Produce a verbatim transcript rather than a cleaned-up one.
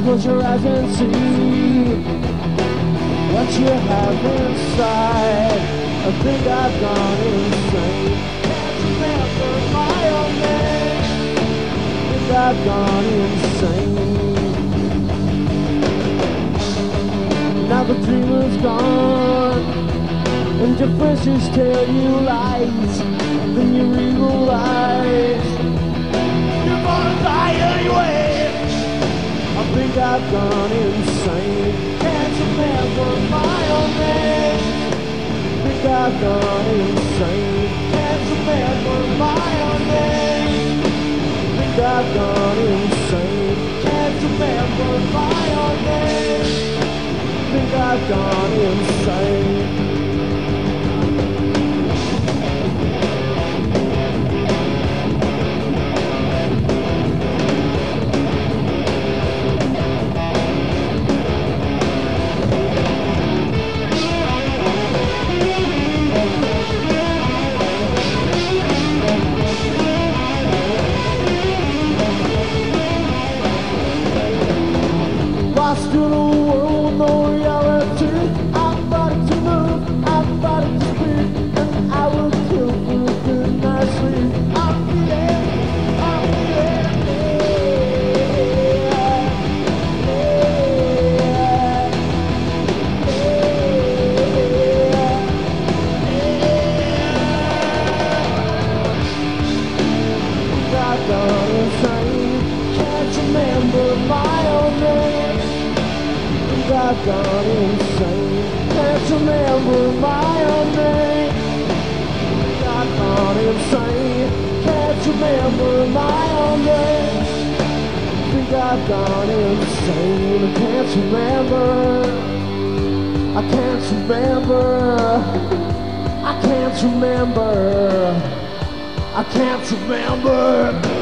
close your eyes and see what you have inside. I think I've gone insane. Can't remember my own name. I think I've gone insane. Now the dream is gone, and your friends just tell you lies. Then you realize you're gonna die anyway. I think I've gone insane. Can't remember my own name. I think I've gone insane. Can't remember my own name. I think I've gone insane. Can't remember my own name. I think I've gone insane. Lost in a world with no reality. I'm about to move, I'm about to speak, and I will kill for a good night's sleep. I'm feeling, I'm feeling, yeah, yeah, yeah. I've gone insane. Can't remember my own name. I've gone insane. Can't remember my own name. I've gone insane. Can't remember my own name. Think I've gone insane. I can't remember. I can't remember. I can't remember. I can't remember.